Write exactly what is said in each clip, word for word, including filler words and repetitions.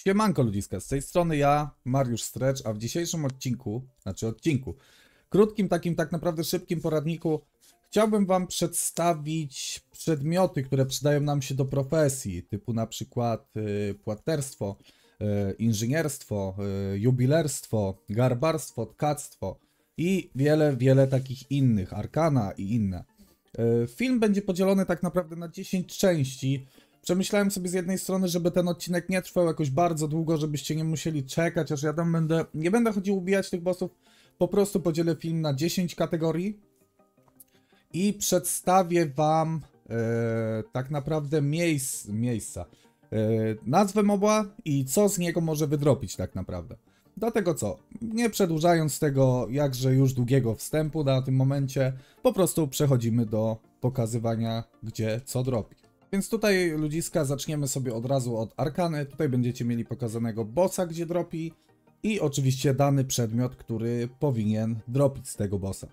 Siemanko ludziska, z tej strony ja, Mariusz Stretch, a w dzisiejszym odcinku, znaczy odcinku, krótkim, takim tak naprawdę szybkim poradniku, chciałbym wam przedstawić przedmioty, które przydają nam się do profesji, typu na przykład y, płatnerstwo, y, inżynierstwo, y, jubilerstwo, garbarstwo, tkactwo i wiele, wiele takich innych, arkana i inne. Y, film będzie podzielony tak naprawdę na dziesięć części. Przemyślałem sobie z jednej strony, żeby ten odcinek nie trwał jakoś bardzo długo, żebyście nie musieli czekać, aż ja tam będę... Nie będę chodził ubijać tych bossów, po prostu podzielę film na dziesięć kategorii i przedstawię wam e, tak naprawdę miejsc, miejsca, e, nazwę moba i co z niego może wydropić tak naprawdę. Dlatego co, nie przedłużając tego jakże już długiego wstępu na tym momencie, po prostu przechodzimy do pokazywania, gdzie co dropi. Więc tutaj ludziska zaczniemy sobie od razu od arkany. Tutaj będziecie mieli pokazanego bossa, gdzie dropi i oczywiście dany przedmiot, który powinien dropić z tego bossa.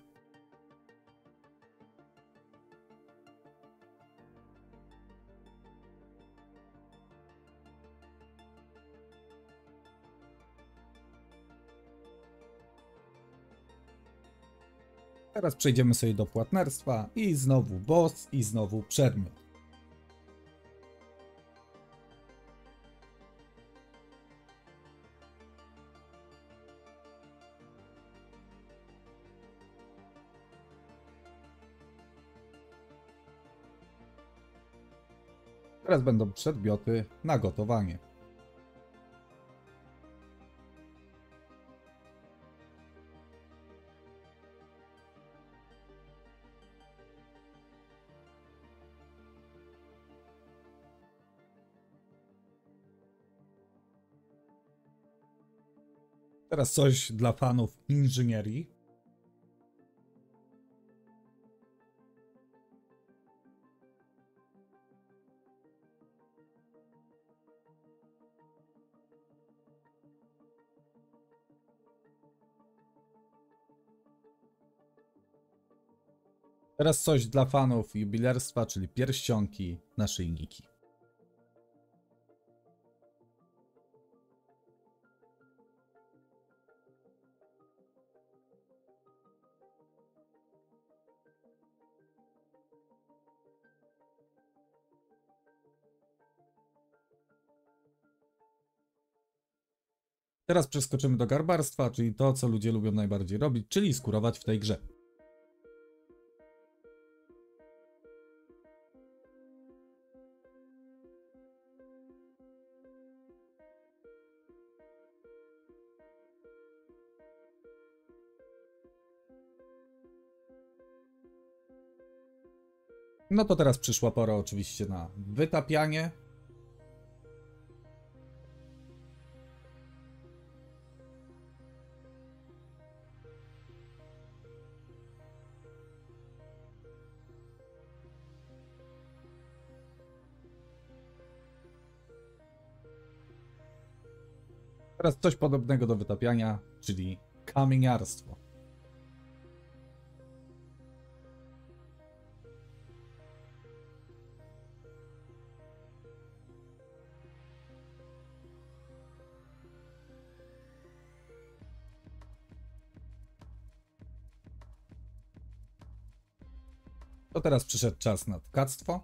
Teraz przejdziemy sobie do płatnerstwa i znowu boss i znowu przedmiot. Teraz będą przedmioty na gotowanie. Teraz coś dla fanów inżynierii. Teraz coś dla fanów jubilerstwa, czyli pierścionki, naszyjniki. Teraz przeskoczymy do garbarstwa, czyli to, co ludzie lubią najbardziej robić, czyli skurować w tej grze. No to teraz przyszła pora oczywiście na wytapianie. Teraz coś podobnego do wytapiania, czyli kamieniarstwo. To teraz przyszedł czas na tkactwo.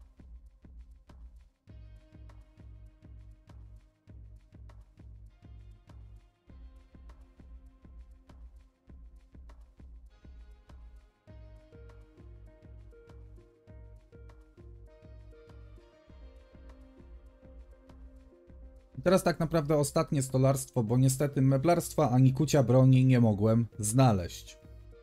I teraz tak naprawdę ostatnie stolarstwo, bo niestety meblarstwa ani kucia broni nie mogłem znaleźć.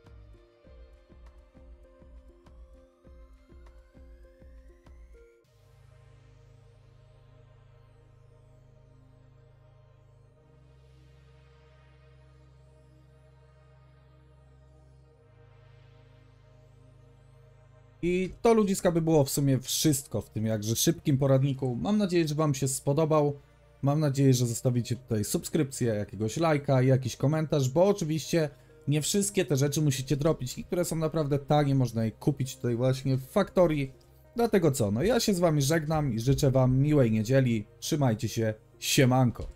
I to ludziska by było w sumie wszystko w tym jakże szybkim poradniku. Mam nadzieję, że wam się spodobał. Mam nadzieję, że zostawicie tutaj subskrypcję, jakiegoś lajka i jakiś komentarz, bo oczywiście nie wszystkie te rzeczy musicie dropić. Niektóre są naprawdę tanie, można je kupić tutaj właśnie w Factorii. Dlatego co, no ja się z wami żegnam i życzę wam miłej niedzieli. Trzymajcie się. Siemanko.